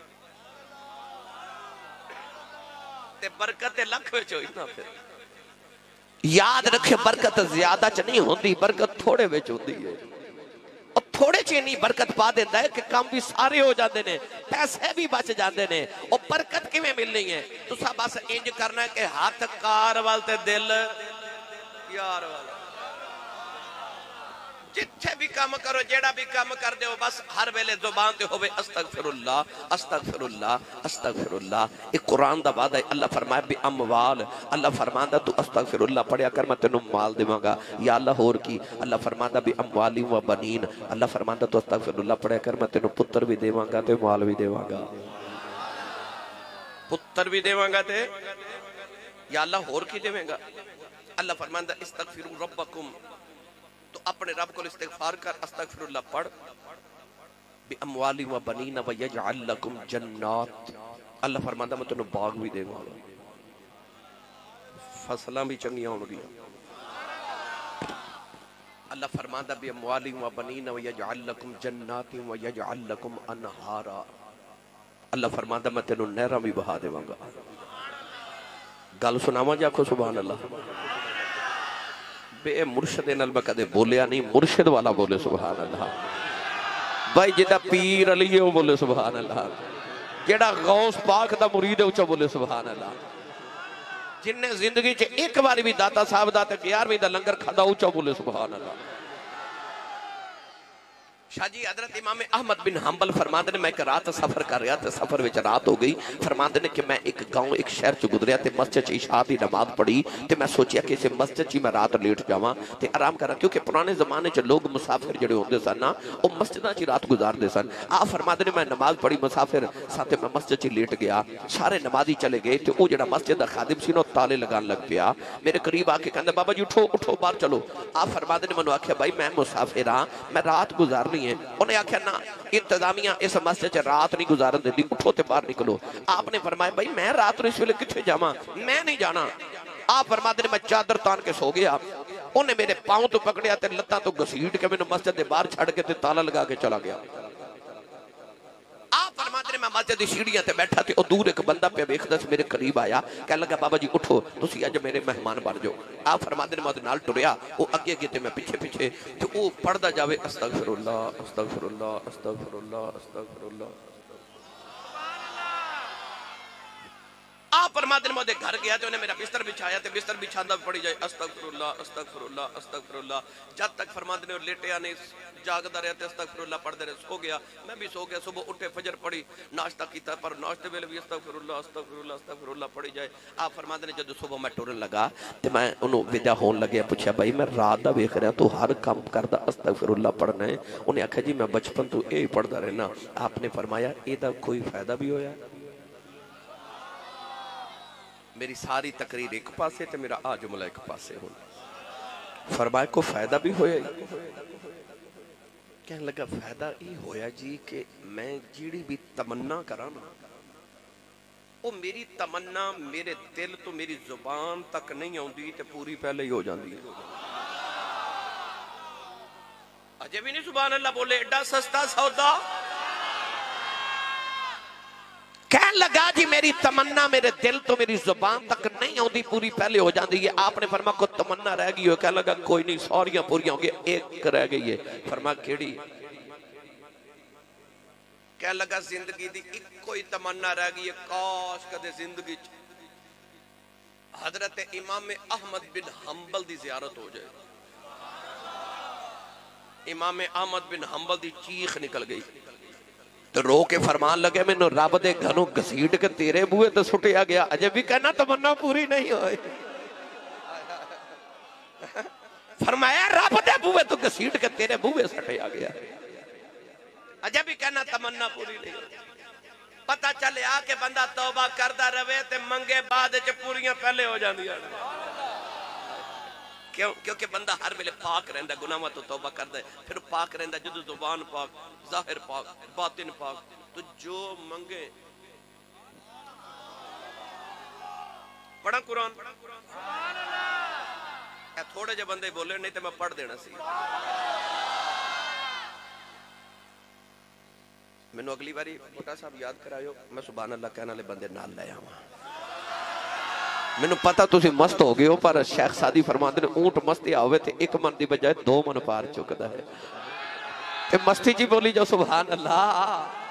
ते बरकत लाख विच होई ना। फिर याद रखे बरकत ज्यादा च नहीं होती, बरकत थोड़े विच होती है। थोड़े च इन्नी बरकत पा देता है कि काम भी सारे हो जाते हैं, पैसे भी बच जाते हैं। और बरकत किवें मिलनी है? तुसा बस इंज करना है कि हाथ कार वाल ते दिल यार वाल। जिथे भी काम करो, जेड़ा भी काम कर दो, बस हर वेले जुबान ते होवे अस्तगफिरुल्लाह अस्तगफिरुल्लाह अस्तगफिरुल्लाह। ये कुरान दा वादा है। अल्लाह फरमाया बि अमवाल, अल्लाह फरमांदा तू अस्तगफिरुल्लाह पढ़िया कर, मैं तेनू माल देवांगा। या अल्लाह होर की, अल्लाह फरमांदा बि अमवाली व बनीन, अल्लाह फरमांदा तू अस्तगफिरुल्लाह पढ़िया कर, मैं तेनू पुत्र भी देवांगा ते माल भी देवांगा। पुत्र भी देवांगा ते या अल्लाह होर की देवेंगा। अल्लाह फरमांदा इस्तगफिरु रब्बकुम, तो अपने रब को इस्तिगफार कर, अस्तगफिरुल्लाह पढ़। बि अमवाली व बनीन व यजअल लकुम जन्नात, अल्लाह फरमांदा मैं तेनू बाग भी देवांगा, फसलां भी चंगियां होणगियां। अल्लाह फरमांदा बि अमवाली व बनीन व यजअल लकुम जन्नात व यजअल लकुम अनहारा, अल्लाह फरमांदा मैं तेनू नहरां भी बहा देवांगा। गल सुनावा जी, आखो सुभान अल्लाह। बे मुर्शद नाल मैं कदे बोलिया नहीं, मुर्शद वाला बोले सुभान अल्लाह। भाई जिदा पीर अली है वो बोले सुभान अल्लाह, जेड़ा गौस पाक दा मुरीद है उच्चा बोले सुभान अल्लाह। जिन्ने जिंदगी च एक बार भी दाता साहब दा ते 11वीं दा लंगर खादा उच्चा बोले सुभान अल्लाह। शाहजी हजरत इमाम अहमद बिन हंबल फरमाते ने, मैं एक रात सफर कर रहा था, सफर में रात हो गई। फरमाते ने कि मैं एक गांव एक शहर च गुजरिया ते मस्जिद च इशा दी नमाज पढ़ी ते मैं सोचिया कि इस मस्जिद च मैं रात लेट जावां ते आराम करा, क्योंकि पुराने जमाने च लोग मुसाफिर जिहड़े होंदे सन ना वो मस्जिदां च रात गुजारदे सन। आ फरमाते ने मैं नमाज पढ़ी मुसाफिर साथे, मैं मस्जिद च लेट गया, सारे नमाजी चले गए ते वो जिहड़ा मस्जिद दा खादिम सी ना ताले लगान लग पिया। मेरे करीब आके कहंदा बाबा जी उठो उठो बाहर चलो। आ फरमाते ने मैनूं आख्या भाई मैं मुसाफिर हां, मैं रात गुजारनी है। उन्हें आख्या ना इंतजामिया इस मस्जिद च रात नहीं गुजारन देती, उठो ते बाहर निकलो। आपने फरमाया भाई मैं रात को इस वेले किथे जावां, मैं नहीं जाना। आप फरमाते ने मैं चादर तान के सो गया, उन्हें मेरे पांव तो पकड़िया ते लत्तां तो घसीट के मैनूं मस्जिद दे बाहर छड़ के ते ताला लगा के चला गया। आप फरमाते ने मैं मस्जिद दी सीढ़ियां ते बैठा ते दूर एक बंदा पे वेखदा सी, मेरे करीब आया, कह लगा बाबा जी उठो तुसी अज मेरे मेहमान बन जाओ। आप फरमाते ने मैं नाल टुरिया, वो अगे अगे ते मैं पिछे पिछे ते वो पढ़दा जावे अस्तगफिरुल्लाह अस्तगफिरुल्लाह अस्तगफिरुल्लाह अस्तगफिरुल्लाह। आप फरमाते ने मैं घर गया तो उन्हें मेरा बिस्तर बिछाया ते बिस्तर बिछांदा पड़ी जाए अस्तगफिरुल्लाह अस्तगफिरुल्लाह अस्तगफिरुल्लाह, जब तक फरमाते ने लेटिया नहीं जागदा रहा ते अस्तगफिरुल्लाह पढ़दे रहे। सो गया, मैं भी सो गया। सुबह उठे फजर पढ़ी, नाश्ता किया, पर नाश्ते वेले भी अस्तगफिरुल्लाह अस्तगफिरुल्लाह अस्तगफिरुल्लाह पढ़ी जाए। आप फरमाते ने जब सुबह मैं टुरन लगा ते मैं उन्होंने विदा होने लगे, पूछा भाई मैं रात दा वेख रहा तू हर काम करदा अस्तगफिरुल्लाह पढ़ना है। उन्हें आख्या जी मैं बचपन तो यही पढ़दा रहना। आपने फरमाया एदा कोई फायदा भी होया? मेरी सारी तकरीर एक पासे ते मेरा आ जुमला एक पासे हो। फरमाया को फायदा भी होया? कहने लगा फायदा ये होया जी कि मैं जिहड़ी भी तमन्ना करा ना, वो मेरी तमन्ना मेरे दिल तो मेरी जुबान तक नहीं आउंदी ते पूरी पहले ही हो जाती है। अजे भी नहीं सुभान अल्लाह बोले, एडा सस्ता सौदा। कहने लगा जी मेरी तमन्ना मेरे दिल तो मेरी जुबान तक नहीं आती, पूरी पहले हो जाती है। आपने फरमा को तमन्ना रह गई हो? कहने लगा कोई नहीं, सारियां पूरियां हो गई, एक रह गई है। फरमा केड़ी? कहने लगा जिंदगी दी इको ही तमन्ना रह गई है, काश कदे जिंदगी हजरत इमाम अहमद बिन हंबल दी जियारत हो जाए। इमाम अहमद बिन हंबल दी चीख निकल गई तो रो के फरमान लगे मैनू रब दे घरों घसीट के तेरे बूहे तो सुटिया गया, अजे भी कहना तमन्ना पूरी नहीं होई। फरमाया रब दे बूहे तो घसीट के तेरे बूहे सटिया गया, अजे भी कहना तमन्ना पूरी नहीं होई। पता चले आके बंदा तौबा करदा रवे ते मंगे बाद च पूरियां पहले हो जांदियां। क्यों? क्योंकि बंदा हर वेले पाक रहंदा, गुनाहां तो तौबा करदा है, फिर पाक रहंदा। जदों जुबान पाक, जाहिर पाक, बातिन पाक, तो जो मंगे। पढ़ा कुरान? सुभान अल्लाह। थोड़े जे बंदे बोले, नहीं तो मैं पढ़ देना सी। मैनू अगली बारी मोटा साहब याद करायो, मैं सुभान अल्लाह कहने वाले बंदे नाल ले आवां। मैनू पता तुसी मस्त हो गए हो, पर शेख सादी फरमाते ने ऊंट मस्ती आवे ते एक मन की बजाय 2 मन पार चुकता है। ते मस्ती जी बोली जो सुभान अल्लाह।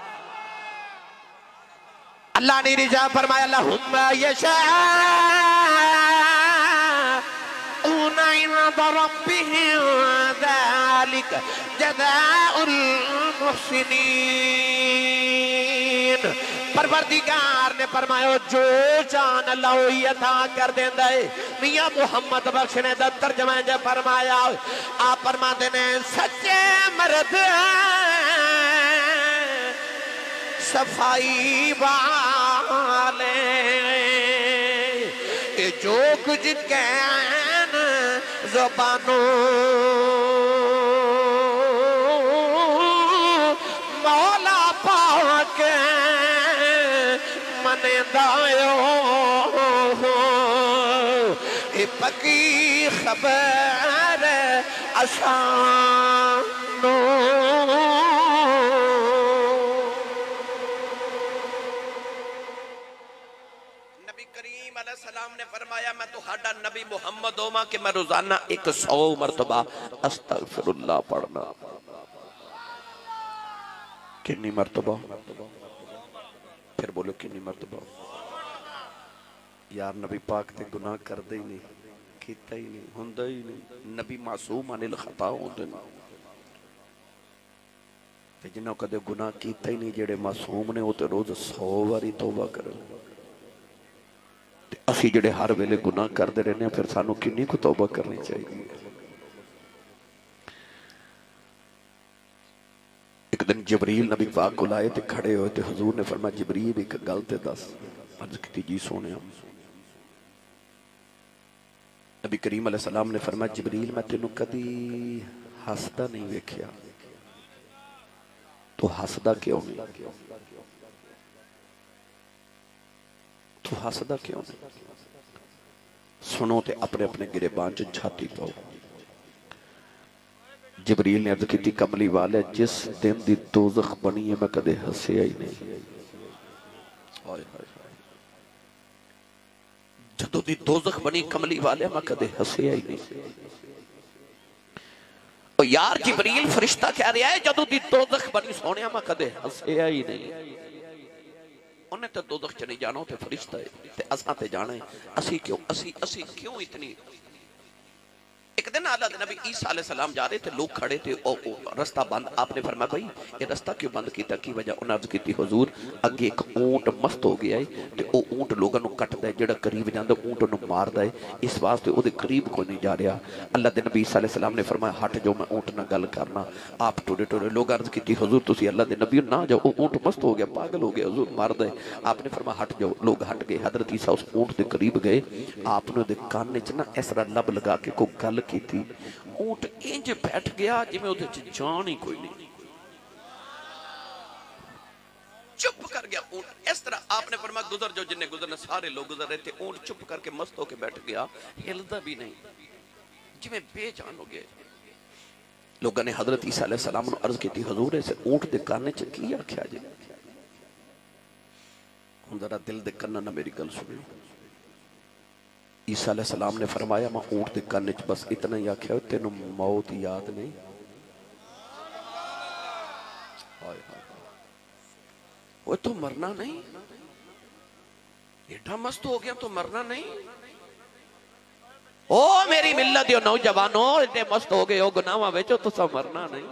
अल्लाह ने रिजा फरमाया अल्लाहुम्मा यशा यहतसिबूना इंद रब्बिहिम ज़ालिक जज़ाउल मुहसिनीन। परवरदिगार ने फरमाया जो जान अल्लाह वही अता कर देंदा है। मियां मुहम्मद बख्श ने दा तर्जमा जे फरमाया, आप फरमाते ने सच्चे मर्द सफाई वाले जो कुछ कहन ज़बानों मौला पाक मने दायो ए पकी खबर असानो। सलाम ने फरमाया मैं तो हाडा नबी मुहम्मद होवा कि मैं रोजाना 100 मरतबा अस्तगफिरुल्लाह पढ़ना। कितनी मरतबा? फिर बोलो कितनी मरतबा? यार नबी पाक ते गुनाह करदे ही नहीं, कीता ही नहीं, हुंदा ही नहीं। नबी मासूम अनिल खता होंदे ने ते जिन्हां कदे गुनाह कीता ही नहीं, जेड़े मासूम ने वो ते रोज 100 बारी तौबा करन। असी जिहड़े हर वेले गुनाह करते रहने फिर सानू कितनी को तौबा करनी चाहिए। एक दिन जबरील नबी पाक को लाए थे, खड़े होए थे। हुजूर ने फरमाया जबरील एक गल ते दस। अर्ज की जी सोने। नबी करीम अलैहि सलाम ने फरमाया जबरील मैं तेनू कदी हसदा नहीं वेख्या, तो हसदा क्यों नहीं? तू हसदा क्यों नहीं? सुनो ते अपने अपने गिरेबान च छाती पाओ। जबरील ने अर्ज की कमली वाले जिस दिन दी दोज़ख बनी है मैं कदे हसिया ही नहीं। जदों दी दोज़ख बनी कमली वाले मैं कदे हसिया ही नहीं। ओ यार जबरील फरिश्ता कह रहा है जदों दी दोज़ख बनी सोने मैं कदे हसिया ही नहीं। उन्हें तो दोज़ख च नहीं जाना, तो फरिश्ता है ते असां ते जाना है। असी क्यों इतनी। एक दिन आला नबी ईसा अलैहि सलाम जा रहे थे, लोग खड़े थे, रास्ता बंद। आपने फरमाया भाई ये रास्ता क्यों बंद किया, की वजह? उन्हें अर्ज की हुजूर अगे एक ऊंट मस्त हो गया है ते ओ ऊंट लोगों को कटदा है, जेड़ा करीब जांदा ऊंट उन्हें मारदा है, इस वास्ते ओदे करीब कोई नहीं जा रहा। अल्लाह दे नबी ईसा अलैहि सलाम ने फरमाया हट जाओ, मैं ऊंट नाल गल करना। आप टुरे टुरे लोग अर्ज की हुजूर तुसी अल्लाह दे नबी ना जाओ, ऊंट मस्त हो गया, पागल हो गया, हुजूर मारदा है। आपने फरमाया हट जाओ। लोग हट गए। हजरत ईसा उस ऊंट के करीब गए। आपने ओदे कान च ना इस तरह लब लगा के कोई गल की। ऊंट इंज बैठ गया जिवें उहदे च जान ही कोई नहीं, चुप कर गया ऊंट। इस तरह आपने फरमाया गुजर जो जिन्हें गुजरना, सारे लोग गुजर रहे थे, ऊंट चुप करके मस्त होके बैठ गया, हिलदा भी नहीं, जिवें बेजान हो गया। लोगों ने हजरत ईसा अलैहि सलाम नूं अर्ज की हुजूर इस ऊंट दे कान च की आख्या जी? हुण जरा दिल दे कन्नां नाल मेरी गल सुनियो। ईसा अलैहि सलाम ने फरमाया मैं ऊंट के कान च बस इतना ही आख्या तेनू मौत याद नहीं। वो तो मरना नहीं, एडा मस्त हो गया तो मरना नहीं। ओ मेरी मिल्लत दे नौजवानों एडे मस्त हो गए हो गुनाहां विच, तुसां मरना नहीं,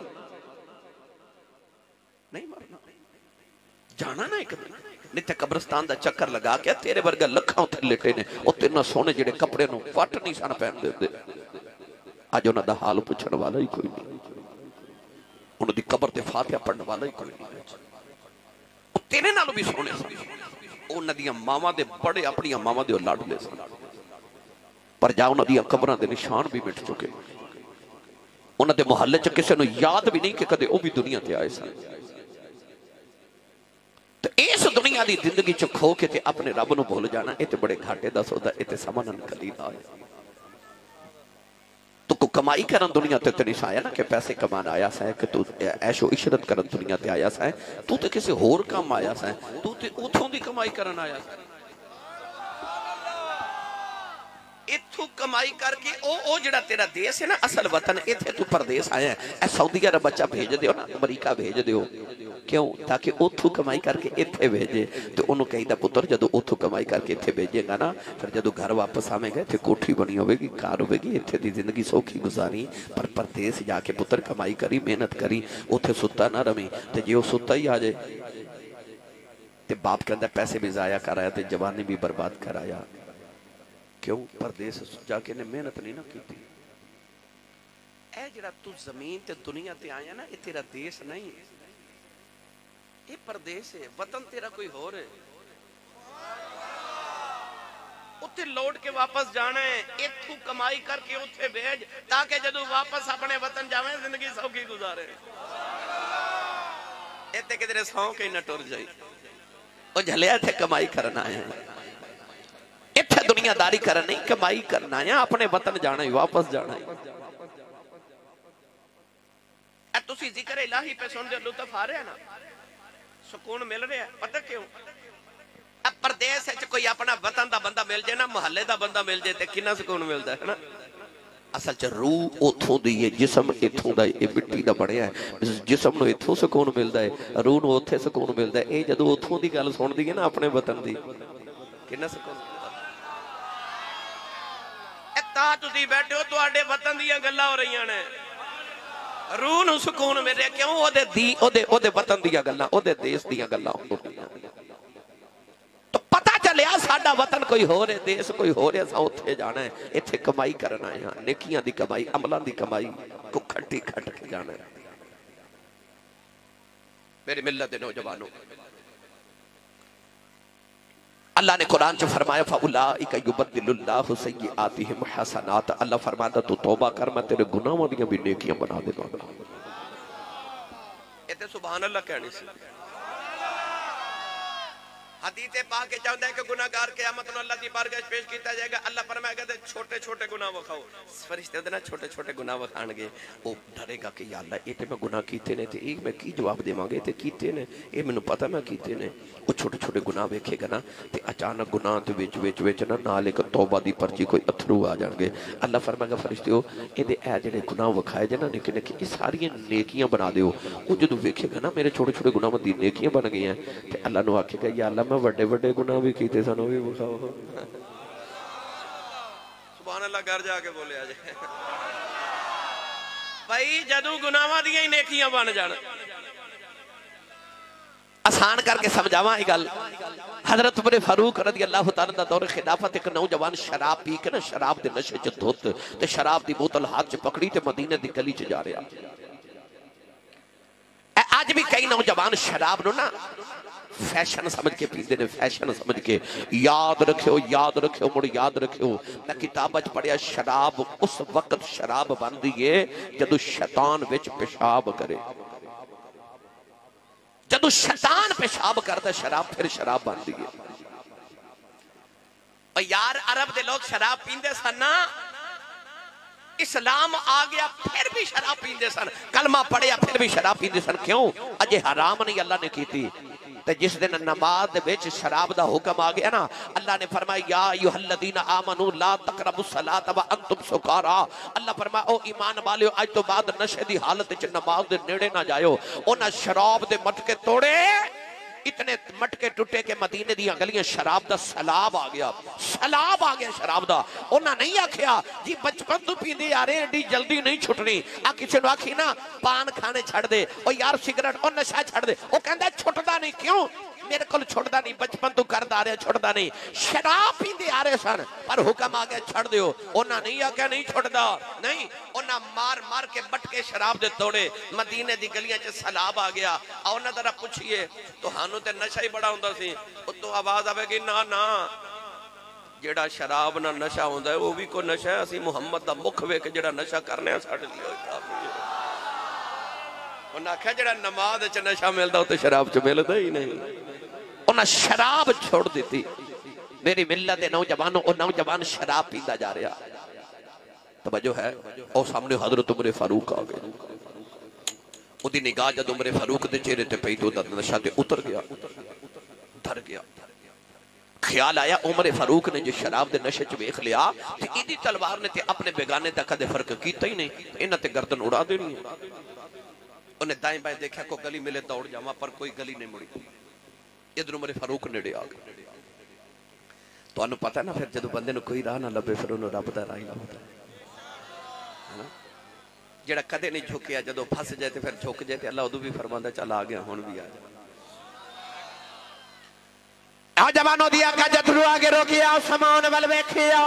नहीं मरना, जाना ना एक दिन। नित्य कब्रिस्तान का चक्कर लगा के तेरे वर्गा लखा उत्थे लेटे ने, वो तेना सोने जेडे कपड़े नूं फट नहीं सन पैन देंदे। अज उन्हां दा हाल पुछण वाला ही कोई नहीं, उन्हां दी कब्र ते फातिहा पढ़न वाला ही कोई नहीं। तेरे नालों भी सोने सन, उन्हां दियां मावां दे बड़े अपनी मावां दे लाडले सन, पर जा उन्हां दियां कब्रां दे निशान भी मिट चुके। उन्हां दे मुहल्ले च किसी नूं याद भी नहीं कि कदे वो भी दुनिया ते आए सन। तो इस दुनिया की जिंदगी च खो के अपने रब नूं भुल जाना, ये तो बड़े घाटे का सौदा, ये समा नकली दा है। तू को कमाई करन दुनिया ते नहीं आया ना कि पैसे कमान आया सा, कि तू ऐशो इशरत करन दुनिया ते आया सा। तू तो किसी होर काम आया सा, तू तो उथों दी कमाई करन आया सा। इथों कमाई करके ओ जिहड़ा तेरा देश है ना असल वतन, इत्थे तू परदेस आया है। सऊदी अरब बच्चा भेज दियो ना, अमरीका भेज दियो, क्यों? ताकि उथों कमाई करके इत्थे भेजे। तो उन्होंने कहीदा पुत्र जदों उथों कमाई करके इत्थे भेजेगा ना, फिर जदों घर वापस आवेगा इत्थे कोठी बनी होगी, कार होगी, इत्थे दी जिंदगी सौखी गुजारी। पर परदेस जाके पुत्र कमाई करी, मेहनत करी, उत्थे सुता ना रवी। तो जे सुता ही आ जाए तो बाप कहता पैसे भी जाया कराया तो जवानी भी बर्बाद कराया। क्यों? परदेस जाके ने मेहनत नहीं ना की। ए जिहड़ा तू जमीन ते दुनिया ते आया ना, ये तेरा देश नहीं है, ये परदेस है। वतन तेरा कोई होर है, उत्थे लौट के वापस जाना है। इथों कमाई करके उत्थे भेज, ताकि जदों वापस अपने वतन जावे जिंदगी सौखी गुजारे। इत्थे किधरे सौ के न टुर जाए। ओ झलिया इत्थे कमाई करना है, इत्थे दुनियादारी करना नहीं, कमाई करना है, अपने वतन जाना है, वापस जाना है। तुसी जिक्र इलाही पे सुन रहे हो, लुत्फ आ रहा है ना, सुकून मिल रहा है। पता क्यों? अब परदेस च कोई अपना वतन दा बंदा मिल जाए ना, मोहल्ले दा बंदा मिल जाए, तो कितना सुकून मिलता है ना। असल च रूह उथों दी है, जिस्म इथों दा, ये मिट्टी दा बनया है। जिस्म नूं इथों सुकून मिलता है, रूह नूं उत्थे सुकून मिलता है। ये जदों उथों दी गल सुनदी है ना, अपने वतन दी, कितना सुकून मिलता है। तां तुसीं बैठे हो, तुहाडे वतन दीयां गल्लां हो रहीआं ने, रूह नूं सुकून मिल रहा। क्यों? ओदे वतन दीयां गल्लां, ओदे देश दीयां गल्लां हो रहीआं। तो पता चलिया साडा वतन कोई होर है, देश कोई होर है, असां उत्थे जाना है, इत्थे कमाई करना है, नेकियां दी कमाई, अमलां दी कमाई को खट्टी खट के जाना है। मेरी मिल्लत दे नौजवानों, अल्लाह ने कुरान च फरमाया फउलाइका युबद्दिलुल्लाहु सय्यिआतिहिम हसनात। अल्लाह फरमाता तू तौबा कर, मैं तेरे गुनाहों दी भी नेकियां बना देगा। इते सुभान अल्लाह कहनी सी। हदीस पाक के चाहता है कि गुनाहगार क़यामत में अल्लाह की बारगाह पेश किया जाएगा। अल्लाह फरमाएगा ते छोटे छोटे गुनाह वखाओ। फरिश्ते होंदे ना छोटे छोटे गुनाह वखाणगे, वो डरेगा कि या अल्लाह ये ते मैं गुनाह कीते ने, ते एक मैं की जवाब देवांगे, ते कीते ने, ये मैनूं पता मैं कीते ने। वो छोटे छोटे गुनाह वेखेगा ना, ते अचानक गुनाह दे विच ना नाल एक तौबा दी पर्ची कोई अथरू आ जाणगे। अल्लाह फरमाएगा फरिश्तेओ इहदे ए जिहड़े गुनाह वखाए जे ना निक्के निक्के, ये सारियां नेकियां बना दिओ। वो जदों वेखेगा ना मेरे छोटे छोटे गुनाहां दी नेकियां बन गईयां, ते अल्लाह नूं आखेगा या अल्लाह मैं वड्डे वड्डे गुनाह भी कीते सन, भी विखाओ। सुभान अल्लाह घर जाके बोले आज भाई जदों गुनाहां दी नेकियां बन जाण। आसान करके समझावा ये गल। हजरत उमर फारूक रज़ी अल्लाह तआला दा दौर खिलाफत, एक नौजवान शराब पी के ना, शराब दे नशे च धुत ते शराब दी बोतल हाथ च पकड़ी ते मदीने दी गली च जा रहा। आज भी कई नौजवान शराब नु ना फैशन समझ के पीते ने, फैशन समझ के। याद रखियो मुड़ याद रखियो, मैं किताब च पढ़िया शराब उस वक्त शराब बनती है जदों शैतान विच पेशाब करे। जदों शैतान पेशाब करता शराब फिर शराब बनती है। और यार अरब के लोग शराब पींदे सन ना, इस्लाम आ गया फिर भी शराब पींदे सन, कलमा पढ़िया फिर भी शराब पींदे सन। क्यों? अजे हराम नहीं अल्लाह ने की थी। ते जिस दिन नमाज विच शराब दा हुक्म आ गया ना, अल्लाह ने फरमाया या अय्युहल्लज़ीना आमनू ला तक़रबुस सलात व अंतुम सुकारा। अल्लाह फरमाया ओ ईमान वालियो अज तो बाद नशे दी हालत च नमाज दे नेड़े ना जायो। उन्हां शराब दे मटके तोड़े, इतने मटके टुटे के मदीने दी गलियां शराब दा सैलाब आ गया, सैलाब आ गया शराब दा। उन्हां नहीं आखिया जी बचपन तू पींदे आ रहे एडी जल्दी नहीं छुटनी। आ किसी नूं आखी ना पान खाने छड़ दे, ओ यार सिगरेट और नशा छड़ दे, ओ कहंदा छुटदा नहीं। क्यों? मेरे को छुटदा नहीं, बचपन तू करदा आ रहा छुटदा नहीं। शराब पींदे आ रहे सन पर हुक्म आ गया छड़ दियो। उन्हां नहीं आख्या नहीं छुटदा नहीं, उन्हां मार मार के बटके शराब दे तोड़े, मदीने दी गलियां च सैलाब आ गया। आ उन्हां जरा पुछिए तुहानू ते नशा ही बड़ा हुंदा सी, उत्तों आवाज आवेगी ना ना जेड़ा शराब ना नशा हुंदा है वो भी कोई नशा है। असीं मुहम्मद दा मुख वेख के जेड़ा नशा करने साडे लिए काफी है। उन्हां आख्या जेड़ा नमाज च नशा मिलदा उत्ते शराब च मिलदा ही नहीं। उन्हें शराब छोड़ दी। मेरी मिल्लत दे नौजवानों, और नौजवान शराब पींदा जा रहा। तवज्जो है, और सामने हजरत उमर फारूक आ गए। उदी निगाह जब उमर फारूक दे चेहरे ते पई तो नशा ते उतर गया, धर गया। ख्याल आया उमर फारूक ने जो शराब दे नशे च वेख लिया ते इदी तलवार ने ते अपने बेगाने दा कदे फर्क कीता ही नहीं, इन्हां ते गर्दन उड़ा देनी है। उन्हें दाएं बाएं देखा कोई गली मिले दौड़ जावा, पर कोई गली नहीं मुड़ी। इधर उमर फारूक नेड़े आ गए। तो पता ना फिर जो बंदे कोई राह ना लभे फिर उन्होंने रब का राह ही लभदा है ना। जेड़ा कदे नहीं झुकिया जो फस जाए तो फिर झुक जाए तो अल्लाह उदू भी फरमांदा चल आ गया हुण भी आ जा। जवानों दिया का जथरू आगे रोकिया समान वाल वेखिया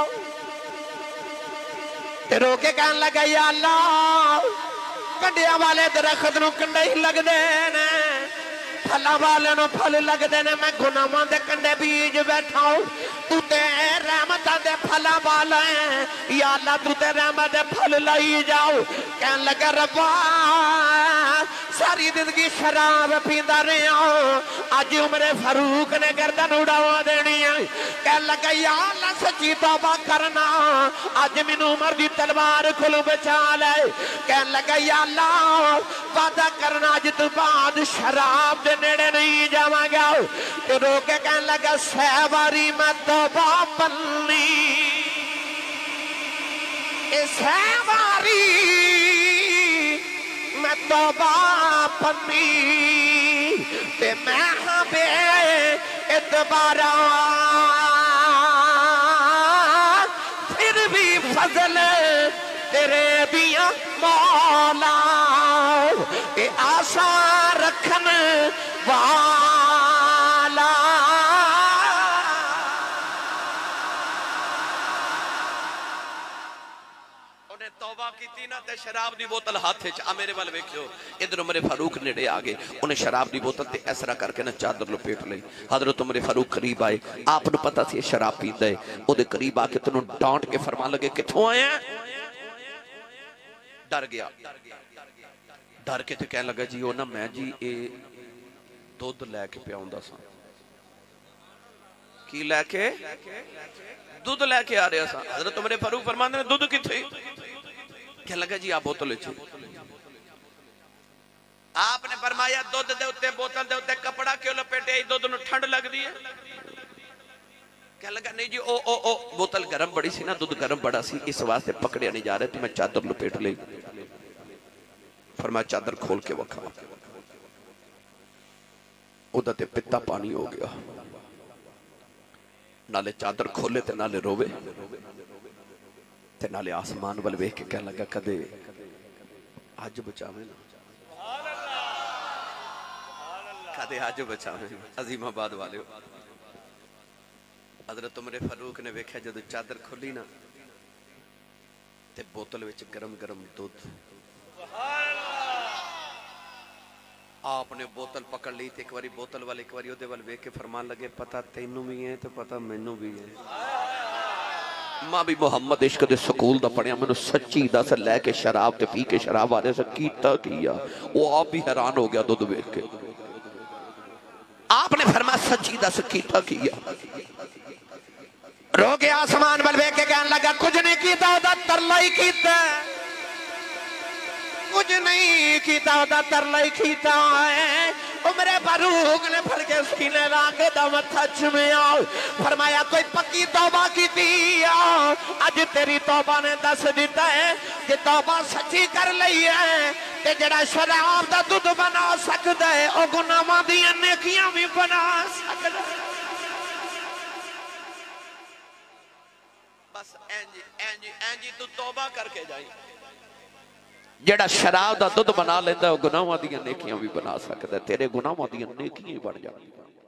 ते रोके कहन लगा या अल्लाह कंडिया वाले दरख्त नूं कंडे ही लगदे ने, फलां वाले नूं फल लगदे ने, मैं गुनाहां दे कंडे बीज बैठा तू ते रहमतां दे फलां वाला है या अल्लाह तू ते रहमत दे फल लाई जाओ। कहन लगा रब्बा सारी जिंदगी शराब पींदा रहा, अज उमरे फारूक ने गर्दन उड़ावा देनी है। कह लगा या अल्लाह सच्ची तौबा करना, अज मैनू उमर दी तलवार कोलों बचा ले। कह लगा या अल्लाह वादा करना अज तो बाद शराब दे नेड़े नहीं जावांगा। ते रो के कह लगा सहवारी मैं तौबा पन्नी, सहवारी मैं तौबा पन्नी ते मैं हाँ बे इतबारा, फिर भी फजल तेरे दिया मौला, ए आशा रखन वाला। तौबा की ना ते शराब दी बोतल हाथ च आ मेरे वाल वेखियो। इधर उमर फारूक नेड़े आ गए, उन्हें शराब दी बोतल ते ऐसरा करके ना चादर लपेट ली। हजरत उमर फारूक करीब आए, आपने पता सी शराब पींदा है, ओदे करीब आके तेनू डांट के फरमान लगे किथों आया। डर गया, डर के ते कहन लगा जी ओ ना मैं जी ए दुध लैके पियाउंदा सा। की लैके? दुध लैके आ रहा सा। हजरत उमर फारूक फरमांदे ने दुध किथे? क्या लगा जी आप बोतल आपने फरमाया दुध दे उत्ते बोतल दे उत्ते कपड़ा क्यों लपेटे, दुध नूं ठंड लगदी है। क्या लगा नहीं जी ओ बोतल गर्म बड़ी सी ना, दुध गर्म बड़ा सी, इस वास्ते पकड़िया नहीं जा रहे तो मैं चादर लपेट ली। फरमाया चादर खोल के वखा, उदा ते पिता पानी हो गया, नाले चादर खोले ते नाले रोवे ते नाले आसमान वाल वेख के कह लगा कदे अज बचावे ना, कदे अज बचावे। अजीमाबाद वाले हजरत उमर फारूक ने वेख्या जदों चादर खोली ना ते बोतल विच गरम गरम दुध। आपने बोतल पकड़ ली, एक बारी बोतल वाले एक बारी ओदे वाल वेख के फरमान लगे पता तैनू भी है तो पता मैनू भी है। मां भी मुहम्मद इश्क दे स्कूल दा पढ़िया, मैनू सच्ची दस लैके शराब ते पी के शराब वाले से कीता किया। वो आप भी हैरान हो गया दुध वेख के। आपने फरमाया सच्ची दस कीता किया। रो के आसमान वाल वेख के कहने लगा कुछ नहीं कीता, ओदा तरला ही कीता, कुछ नहीं कीता, ओदा तरला ही कीता है। उमर फारूक ने फड़ के सीने ला के मत्था चुमिया, फरमाया कोई पक्की तौबा की दी अज तेरी तौबा ने दस दिता है कि तौबा सच्ची कर ली है ते जड़ा शराब दा दुध बना सकदा है ओ गुनाहां दी नेकियां भी बना सकदा है। बस इंज तू तौबा करके जाई। जेड़ा शराब दा दुध बना लेंदा गुनाहां दी नेकियां भी बना सकदा, तेरे गुनाहां दी नेकियां ही बन जांदियां।